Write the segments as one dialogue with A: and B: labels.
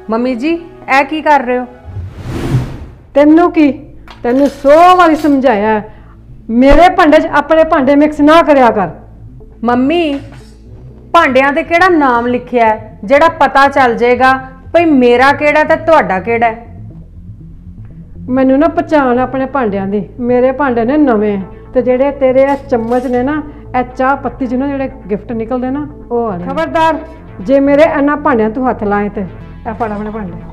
A: Mummy ਜੀ ਇਹ ਕੀ ਕਰ ਰਹੇ ਹੋ?
B: ਤੈਨੂੰ ਕੀ, ਤੈਨੂੰ 100 ਵਾਰੀ ਸਮਝਾਇਆ ਮੇਰੇ ਭਾਂਡੇ 'ਚ ਆਪਣੇ ਭਾਂਡੇ ਮਿਕਸ ਨਾ ਕਰਿਆ ਕਰ।
A: ਮੰਮੀ ਭਾਂਡਿਆਂ ਤੇ ਕਿਹੜਾ ਨਾਮ ਲਿਖਿਆ ਹੈ ਜਿਹੜਾ ਪਤਾ ਚੱਲ ਜਾਏਗਾ ਭਈ ਮੇਰਾ ਕਿਹੜਾ ਤੇ ਤੁਹਾਡਾ ਕਿਹੜਾ?
B: ਮੈਨੂੰ ਨਾ ਪਛਾਣ ਆਪਣੇ ਭਾਂਡਿਆਂ ਦੀ। ਮੇਰੇ ਭਾਂਡੇ ਨੇ ਨਵੇਂ ਤੇ ਜਿਹੜੇ ਤੇਰੇ ਇਹ ਚਮਚ ਨੇ ਨਾ, ਇਹ ਚਾਹ ਪੱਤੀ 'ਚ ਨਾ ਜਿਹੜੇ ਗਿਫਟ ਨਿਕਲਦੇ ਨਾ ਉਹ ਵਾਲੇ। ਖਬਰਦਾਰ ਜੇ ਮੇਰੇ ਇਹਨਾਂ ਭਾਂਡਿਆਂ ਤੂੰ ਹੱਥ ਲਾਏ ਤੇ ਇਹ ਫੜ ਆਪਣੇ ਭਾਂਡੇ।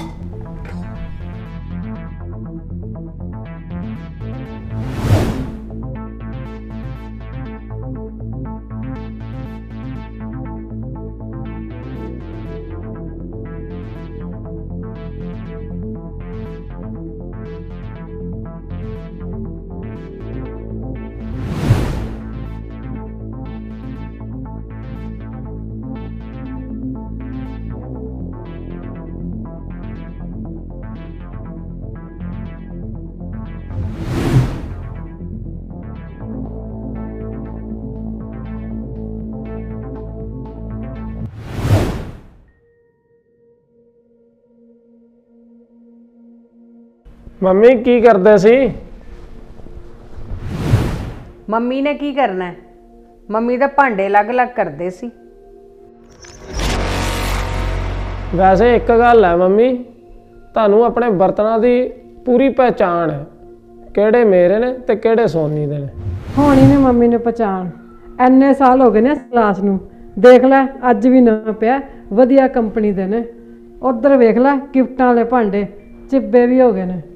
C: ਮੰਮੀ ਕੀ ਕਰਦੇ ਸੀ?
A: ਮੰਮੀ ਨੇ ਕੀ ਕਰਨਾ ਹੈ? ਮੰਮੀ ਤਾਂ ਭਾਂਡੇ ਅਲੱਗ-ਅਲੱਗ ਕਰਦੇ ਸੀ।
C: ਵੈਸੇ ਇੱਕ ਗੱਲ ਹੈ ਮੰਮੀ, ਤੁਹਾਨੂੰ ਆਪਣੇ ਬਰਤਨਾਂ ਦੀ ਪੂਰੀ ਪਹਿਚਾਣ ਹੈ, ਕਿਹੜੇ ਮੇਰੇ ਨੇ ਤੇ ਕਿਹੜੇ ਸੋਨੀ ਦੇ ਨੇ।
B: ਹੋਣੀ ਨੇ ਮੰਮੀ ਨੇ ਪਛਾਣ, ਐਨੇ ਸਾਲ ਹੋ ਗਏ ਨੇ ਕਲਾਸ ਨੂੰ। ਦੇਖ ਲੈ ਅੱਜ ਵੀ ਨਾ ਪਿਆ, ਵਧੀਆ ਕੰਪਨੀ ਦੇ ਨੇ। ਉਧਰ ਵੇਖ ਲੈ ਗਿਫਟਾਂ ਵਾਲੇ ਭਾਂਡੇ ਚਿੱਬੇ ਵੀ ਹੋ ਗਏ ਨੇ।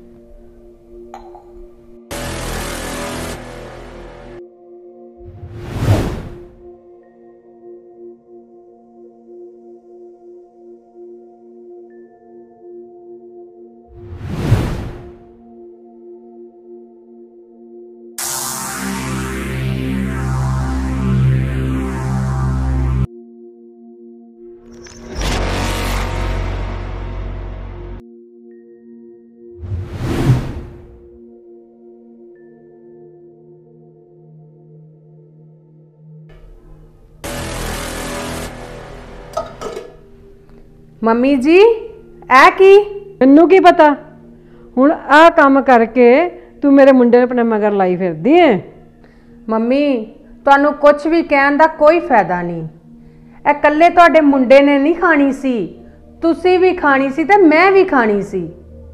A: ਮੰਮੀ ਜੀ ਇਹ ਕੀ?
B: ਮੈਨੂੰ ਕੀ ਪਤਾ, ਹੁਣ ਆਹ ਕੰਮ ਕਰਕੇ ਤੂੰ ਮੇਰੇ ਮੁੰਡੇ ਨੇ ਆਪਣੇ ਮਗਰ ਲਾਈ ਫਿਰਦੀ ਏ।
A: ਮੰਮੀ ਤੁਹਾਨੂੰ ਕੁਝ ਵੀ ਕਹਿਣ ਦਾ ਕੋਈ ਫਾਇਦਾ ਨਹੀਂ। ਇਹ ਇਕੱਲੇ ਤੁਹਾਡੇ ਮੁੰਡੇ ਨੇ ਨਹੀਂ ਖਾਣੀ ਸੀ, ਤੁਸੀਂ ਵੀ ਖਾਣੀ ਸੀ ਤੇ ਮੈਂ ਵੀ ਖਾਣੀ ਸੀ।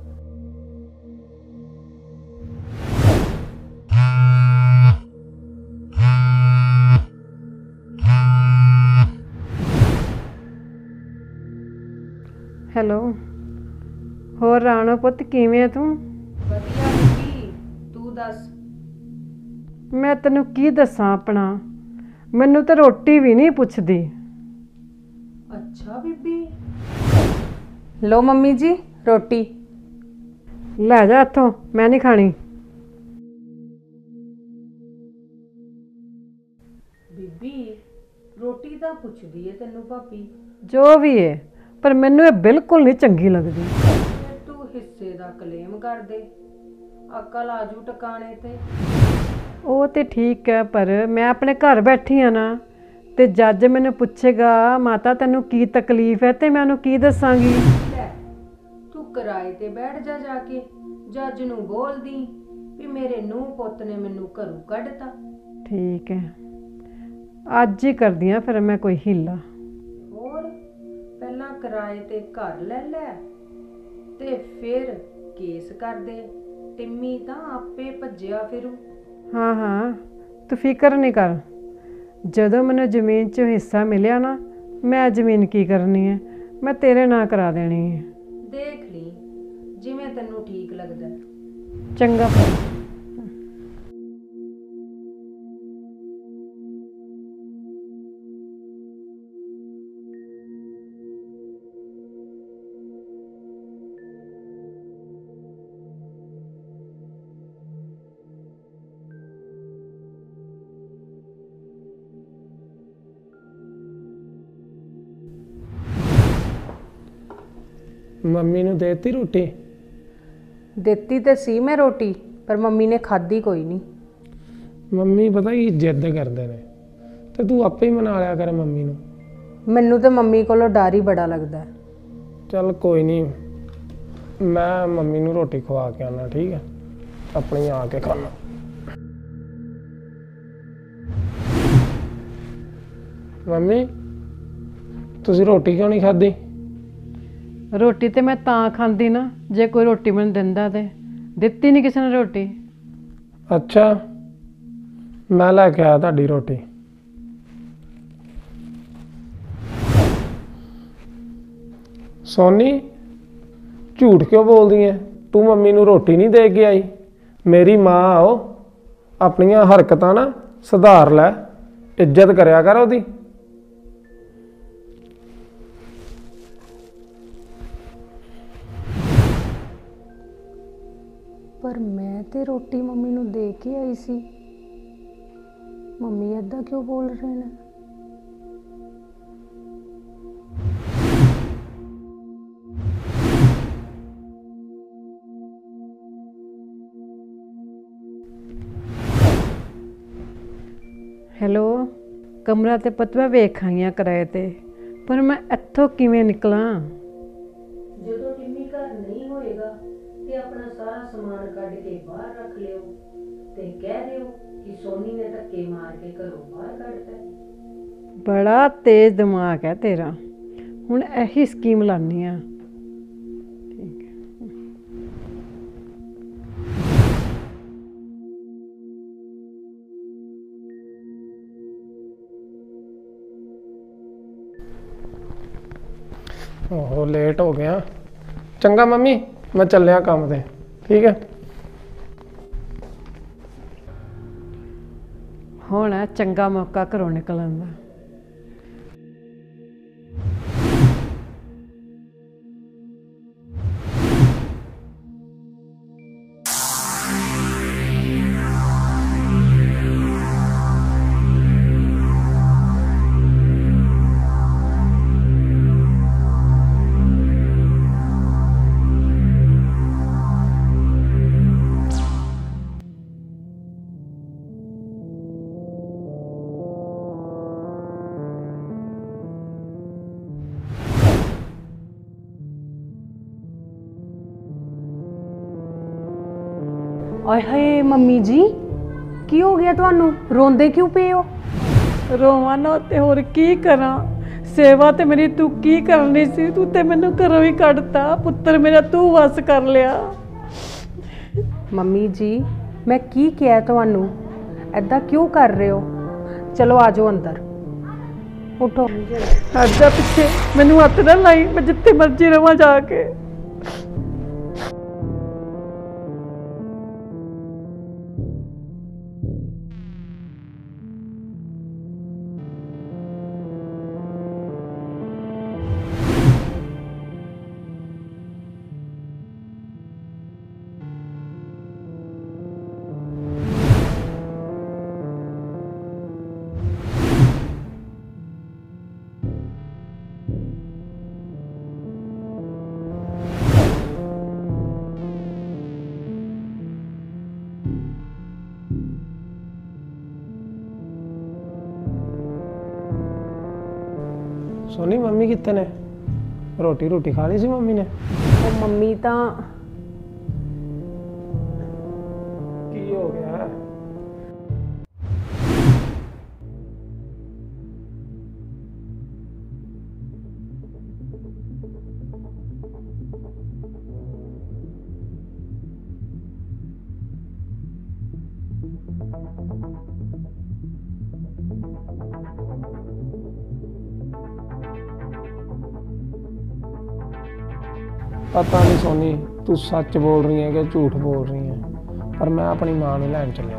B: ਹੈਲੋ, ਹੋਰ ਰਾਣੋ ਪੁੱਤ ਕਿਵੇਂ ਆ ਤੂੰ?
A: ਵਧੀਆ ਬੀਬੀ, ਤੂੰ ਦੱਸ।
B: ਮੈਂ ਤੈਨੂੰ ਕੀ ਦੱਸਾਂ ਆਪਣਾ, ਮੈਨੂੰ ਤਾਂ ਰੋਟੀ ਵੀ ਨਹੀਂ ਪੁੱਛਦੀ।
A: ਅੱਛਾ ਬੀਬੀ, ਲੋ ਮੰਮੀ ਜੀ ਰੋਟੀ।
B: ਲੈ ਜਾ ਇੱਥੋਂ, ਮੈਂ ਨਹੀਂ ਖਾਣੀ।
A: ਬੀਬੀ ਰੋਟੀ ਤਾਂ ਪੁੱਛਦੀ ਏ ਤੈਨੂੰ ਭਾਬੀ।
B: ਜੋ ਵੀ ਏ, ਪਰ ਮੈਨੂੰ ਇਹ ਬਿਲਕੁਲ ਨਹੀਂ ਚੰਗੀ ਲੱਗਦੀ।
A: ਤੂੰ ਹਿੱਸੇ ਦਾ ਕਲੇਮ ਕਰ ਦੇ, ਅਕਲ ਆਜੂ ਟਿਕਾਣੇ ਤੇ।
B: ਉਹ ਤੇ ਠੀਕ ਹੈ, ਪਰ ਮੈਂ ਆਪਣੇ ਘਰ ਬੈਠੀ ਆ ਨਾ, ਤੇ ਜੱਜ ਮੈਨੂੰ ਪੁੱਛੇਗਾ ਮਾਤਾ ਤੈਨੂੰ ਕੀ ਤਕਲੀਫ ਹੈ ਤੇ ਮੈਂ ਉਹਨੂੰ ਕੀ ਦੱਸਾਂਗੀ।
A: ਲੈ ਤੂੰ ਕਿਰਾਏ ਤੇ ਬੈਠ ਜਾ ਕੇ ਜੱਜ ਨੂੰ ਬੋਲਦੀ ਵੀ ਮੇਰੇ ਨੂੰਹ ਪੁੱਤ ਨੇ ਮੈਨੂੰ ਘਰੋਂ ਕੱਢਤਾ।
B: ਠੀਕ ਹੈ, ਅੱਜ ਹੀ ਕਰਦੀ ਆ ਫਿਰ ਮੈਂ ਕੋਈ ਹੀਲਾ।
A: ਹੋਰ ਪਹਿਲਾਂ ਕਿਰਾਏ ਤੇ ਘਰ ਲੈ ਲੈ ਤੇ ਫਿਰ ਕੇਸ ਕਰ ਦੇ, ਟਿੰਮੀ ਤਾਂ ਆਪੇ ਭੱਜਿਆ ਫਿਰੂ।
B: ਹਾਂ ਹਾਂ, ਤੂੰ ਫਿਕਰ ਨਹੀਂ ਕਰ, ਜਦੋਂ ਮੈਨੂੰ ਜ਼ਮੀਨ 'ਚੋਂ ਹਿੱਸਾ ਮਿਲਿਆ ਨਾ, ਮੈਂ ਜ਼ਮੀਨ ਕੀ ਕਰਨੀ ਹੈ, ਮੈਂ ਤੇਰੇ ਨਾਂ ਕਰਾ ਦੇਣੀ ਹੈ।
A: ਦੇਖ ਲਈ ਜਿਵੇਂ ਤੈਨੂੰ ਠੀਕ ਲੱਗਦਾ।
B: ਚੰਗਾ ਫਿਰ।
C: ਮੰਮੀ ਨੂੰ ਦੇਤੀ ਰੋਟੀ?
A: ਦਿੱਤੀ ਤੇ ਸੀ ਮੈਂ ਰੋਟੀ, ਪਰ ਮੰਮੀ ਨੇ ਖਾਧੀ ਕੋਈ ਨਹੀਂ।
C: ਮੰਮੀ ਪਤਾ ਕੀ ਜਿੱਦ ਕਰਦੇ ਨੇ, ਤੇ ਤੂੰ ਆਪੇ ਹੀ ਮਨਾ ਲਿਆ ਕਰ ਮੰਮੀ ਨੂੰ।
A: ਮੈਨੂੰ ਤੇ ਮੰਮੀ ਕੋਲੋਂ ਡਰ ਹੀ ਬੜਾ ਲੱਗਦਾ ਹੈ।
C: चल कोई नहीं, मैं मम्मी नू रोटी खवा के आना, ठीक है? अपनी आके खाना। मम्मी तुसी रोटी क्यों नहीं खाधी?
B: रोटी तो मैं तां खांदी ना जे कोई रोटी मैनूं दिंदा ते दित्ती नहीं किसी ने रोटी।
C: अच्छा, मैं लैके आया तुहाडी रोटी। सोनी झूठ क्यों बोलदी है? तू मम्मी नू रोटी नहीं दे के आई? मेरी माँ आओ, अपनियां हरकतां ना सुधार लै, इज्जत करया कर ओदी।
A: पर मैं ते रोटी मम्मी नू दे के आई सी, मम्मी ऐदा क्यों बोल रहे ने?
B: ਹੈਲੋ, ਕਮਰਾ ਤੇ ਪੁੱਤ ਮੈਂ ਵੇਖ ਆਈਆਂ ਕਿਰਾਏ ਤੇ, ਪਰ ਮੈਂ ਇੱਥੋਂ ਕਿਵੇਂ ਨਿਕਲਾਂ?
A: ਜਦੋਂ ਟਿੰਮੀ ਘਰ ਨਹੀਂ ਹੋਏਗਾ ਤੇ ਆਪਣਾ ਸਾਰਾ ਸਮਾਨ ਕੱਢ ਕੇ ਬਾਹਰ ਰੱਖ ਲਿਓ ਤੇ ਕਹਿ ਦਿਓ ਕਿ ਸੋਨੀ ਨੇ ਧੱਕੇ ਮਾਰ ਕੇ ਘਰੋਂ ਬਾਹਰ ਕੱਢਤਾ।
B: ਬੜਾ ਤੇਜ਼ ਦਿਮਾਗ ਹੈ ਤੇਰਾ, ਹੁਣ ਇਹੀ ਸਕੀਮ ਲਾਨੀ ਆ। ਠੀਕ ਹੈ।
C: ओहो लेट हो गया। चंगा मम्मी, मैं चलिया काम ते, ठीक है?
B: ਹੁਣ ਹੈ ਚੰਗਾ ਮੌਕਾ ਘਰੋਂ ਨਿਕਲਣ ਦਾ।
A: ਆਏ ਹਾਏ ਮੰਮੀ ਜੀ, ਕੀ ਹੋ ਗਿਆ ਤੁਹਾਨੂੰ? ਰੋਂਦੇ ਕਿਉਂ ਪਏ ਹੋ?
B: ਰੋਵਾਂ ਨਾ ਤੇ ਹੋਰ ਕੀ ਕਰਾਂ? ਸੇਵਾ ਤੇ ਮੇਰੀ ਤੂੰ ਕੀ ਕਰਨੀ ਸੀ? ਤੂੰ ਤੇ ਮੈਨੂੰ ਘਰੋਂ ਹੀ ਕੱਢਤਾ। ਪੁੱਤਰ ਮੇਰਾ ਤੂੰ ਵਸ ਕਰ ਲਿਆ।
A: ਮੰਮੀ ਜੀ ਮੈਂ ਕੀ ਕਿਹਾ ਤੁਹਾਨੂੰ? ਐਦਾਂ ਕਿਉਂ ਕਰ ਰਹੇ ਹੋ? ਚਲੋ ਆ ਜਾਓ ਅੰਦਰ, ਉਠੋ।
B: ਹਟ ਜਾ ਪਿੱਛੇ, ਮੈਨੂੰ ਹੱਥ ਨਾ ਲਾਈ, ਮੈਂ ਜਿੱਥੇ ਮਰਜ਼ੀ ਰਵਾਂ ਜਾ ਕੇ।
C: सोनी मम्मी कितने ने? रोटी रोटी खा ली सी मम्मी ने?
A: ਉਹ ਮੰਮੀ ਤਾਂ
C: की हो गया है? पता नहीं सोनी तू सच बोल रही है कि झूठ बोल रही है, पर मैं अपनी मां नूं लैण चलिया।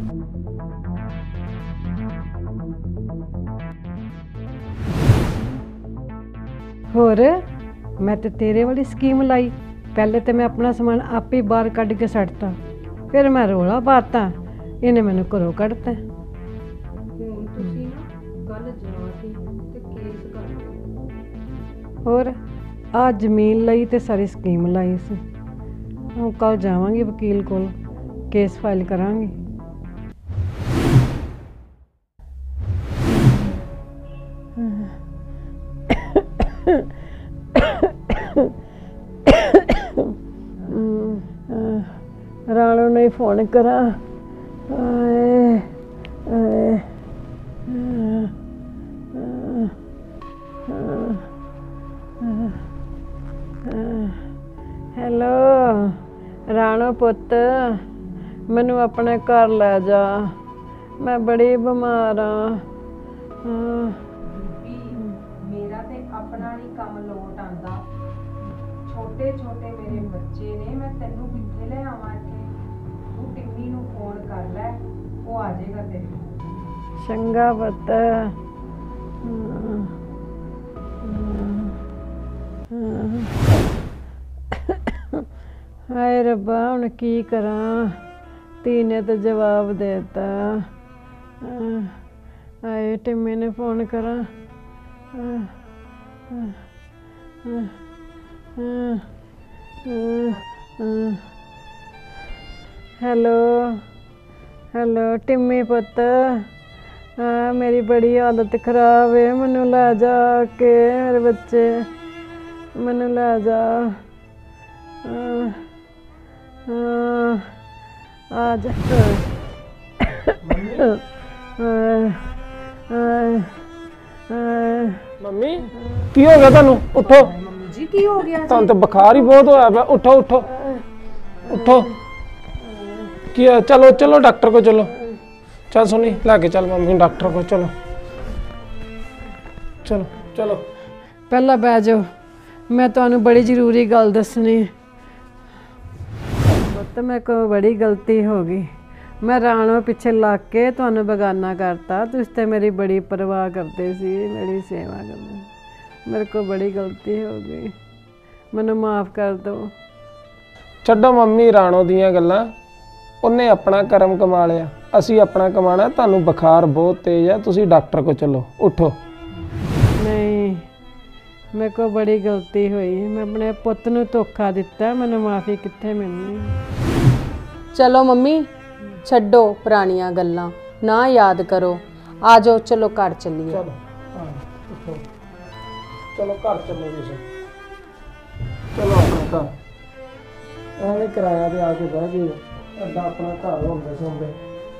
B: ਹੋਰ ਮੈਂ ਤੇ ਤੇਰੇ ਵਾਲੀ ਸਕੀਮ ਲਾਈ। ਪਹਿਲੇ ਤੇ ਮੈਂ ਆਪਣਾ ਸਮਾਨ ਆਪੇ ਹੀ ਬਾਹਰ ਕੱਢ ਕੇ ਸੱਟਤਾ, ਫਿਰ ਮੈਂ ਰੋਲਾ ਪਾਤਾ, ਇਹਨੇ ਮੈਨੂੰ ਘਰੋਂ ਕੱਢਤਾ।
A: ਹੁਣ ਤੁਸੀਂ ਨਾ ਕੱਲ ਜਾ ਕੇ ਤੇ ਕੇਸ ਕਰ ਦਿਓ।
B: ਹੋਰ ਆ ਜ਼ਮੀਨ ਲਈ ਤੇ ਸਾਰੀ ਸਕੀਮ ਲਾਈ ਸੀ। ਹੁਣ ਕੱਲ ਜਾਵਾਂਗੀ ਵਕੀਲ ਕੋਲ, ਕੇਸ ਫਾਈਲ ਕਰਾਂਗੀ। फोन करा। आए, आए, हेलो राणो पुत, मैनू अपने घर लै जा, मैं बड़ी बीमार हाँ।
A: मेरा ते अपना नहीं काम लोट आंदा। छोटे छोटे मेरे बच्चे ने, मैं तेनू कित्थे ले आवां इत्थे? तू टिम्मी नू फोन कर लै, वो आ जाएगा तेरे कोल।
B: चंगा पुत। हाय रब्बा, हुण की करा? धी ने तो जवाब देता। हाय टिम्मी ने फोन करा। हेलो हेलो टिम्मी पुत, मेरी बड़ी हालत खराब है, मैनू लै जा के, मेरे बच्चे मैनू लै जा। आ जा।
C: ਮੰਮੀ ਕੀ ਹੋ ਗਿਆ ਤੁਹਾਨੂੰ? ਉੱਠੋ।
A: मम्मी जी की हो गया?
C: ਤੁਹਾਨੂੰ ਤਾਂ ਬੁਖਾਰ ਹੀ ਬਹੁਤ ਹੋਇਆ ਪਿਆ। ਉੱਠੋ ਉੱਠੋ ਉੱਠੋ। ਕੀ ਹੋਇਆ? ਚਲੋ ਚਲੋ ਡਾਕਟਰ ਕੋ ਚਲੋ। ਚੱਲ ਸੁਣੀ, ਲੈ ਕੇ ਚੱਲ ਮੰਮੀ ਨੂੰ ਡਾਕਟਰ ਕੋ। ਚਲੋ ਚਲੋ ਚਲੋ।
B: ਪਹਿਲਾਂ ਬਹਿ ਜਾਓ, ਮੈਂ ਤੁਹਾਨੂੰ ਬੜੀ ਜ਼ਰੂਰੀ ਗੱਲ ਦੱਸਣੀ। ਪੁੱਤ ਮੇਰੇ ਕੋਲ ਬੜੀ ਗਲਤੀ ਹੋ ਗਈ। ਮੈਂ ਰਾਣੋ ਪਿੱਛੇ ਲੱਗ ਕੇ ਤੁਹਾਨੂੰ ਬੇਗਾਨਾ ਕਰਤਾ। ਤੁਸੀਂ ਤੇ ਮੇਰੀ ਬੜੀ ਪਰਵਾਹ ਕਰਦੇ ਸੀ, ਮੇਰੀ ਸੇਵਾ ਕਰਦੇ। ਮੇਰੇ ਕੋਲ ਬੜੀ ਗਲਤੀ ਹੋ ਗਈ, ਮੈਨੂੰ ਮਾਫ ਕਰ ਦਿਓ।
C: ਛੱਡੋ ਮੰਮੀ ਰਾਣੋ ਦੀਆਂ ਗੱਲਾਂ। ਉਹਨੇ ਆਪਣਾ ਕਰਮ ਕਮਾ ਲਿਆ, ਅਸੀਂ ਆਪਣਾ ਕਮਾਣਾ। ਤੁਹਾਨੂੰ ਬੁਖਾਰ ਬਹੁਤ ਤੇਜ਼ ਹੈ, ਤੁਸੀਂ ਡਾਕਟਰ ਕੋ ਚਲੋ। ਉੱਠੋ।
B: ਨਹੀਂ, ਮੇਰੇ ਕੋਲ ਬੜੀ ਗਲਤੀ ਹੋਈ। ਮੈਂ ਆਪਣੇ ਪੁੱਤ ਨੂੰ ਧੋਖਾ ਦਿੱਤਾ, ਮੈਨੂੰ ਮਾਫੀ ਕਿੱਥੇ ਮਿਲਣੀ।
A: चलो मम्मी छड्डो पुरानियां गल्लां, ना याद करो। आ जाओ, चलो घर चलिए।
C: ਚਲੋ ਹਾਂ ਉੱਠੋ। ਚਲੋ ਘਰ ਚੱਲੋ ਤੁਸੀਂ। ਚਲੋ ਆਪਣੇ ਘਰ। ਐਵੇਂ ਕਿਰਾਇਆ ਤੇ ਆ ਕੇ ਬਹਿ ਗਏ, ਅੱਡਾ ਆਪਣਾ ਘਰ ਹੁੰਦੇ ਸੌਂਦੇ।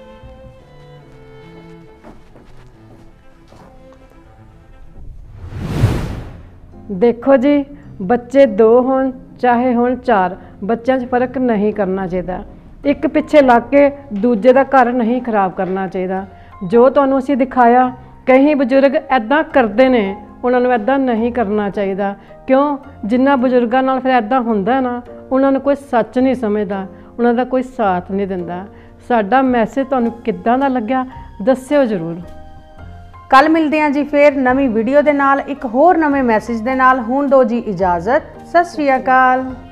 B: ਦੇਖੋ ਜੀ, ਬੱਚੇ 2 ਹੋਣ ਚਾਹੇ ਹੋਣ 4, ਬੱਚਿਆਂ 'ਚ ਫਰਕ ਨਹੀਂ ਕਰਨਾ ਚਾਹੀਦਾ। ਇੱਕ ਪਿੱਛੇ ਲੱਗ ਕੇ ਦੂਜੇ ਦਾ ਘਰ ਨਹੀਂ ਖਰਾਬ ਕਰਨਾ ਚਾਹੀਦਾ। ਜੋ ਤੁਹਾਨੂੰ ਅਸੀਂ ਦਿਖਾਇਆ, ਕਈ ਬਜ਼ੁਰਗ ਐਦਾਂ ਕਰਦੇ ਨੇ, ਉਹਨਾਂ ਨੂੰ ਐਦਾਂ ਨਹੀਂ ਕਰਨਾ ਚਾਹੀਦਾ। ਕਿਉਂ? ਜਿੰਨਾ ਬਜ਼ੁਰਗਾਂ ਨਾਲ ਫਿਰ ਐਦਾਂ ਹੁੰਦਾ ਨਾ, ਉਹਨਾਂ ਨੂੰ ਕੋਈ ਸੱਚ ਨਹੀਂ ਸਮਝਦਾ, ਉਹਨਾਂ ਦਾ ਕੋਈ ਸਾਥ ਨਹੀਂ ਦਿੰਦਾ। ਸਾਡਾ ਮੈਸੇਜ ਤੁਹਾਨੂੰ ਕਿੱਦਾਂ ਦਾ ਲੱਗਿਆ ਦੱਸਿਓ ਜ਼ਰੂਰ।
A: ਕੱਲ ਮਿਲਦੇ ਹਾਂ ਜੀ ਫੇਰ ਨਵੀਂ ਵੀਡੀਓ ਦੇ ਨਾਲ, ਇੱਕ ਹੋਰ ਨਵੇਂ ਮੈਸੇਜ ਦੇ ਨਾਲ। ਹੁਣ ਦਿਓ ਜੀ ਇਜਾਜ਼ਤ। ਸਤਿ ਸ਼੍ਰੀ ਅਕਾਲ।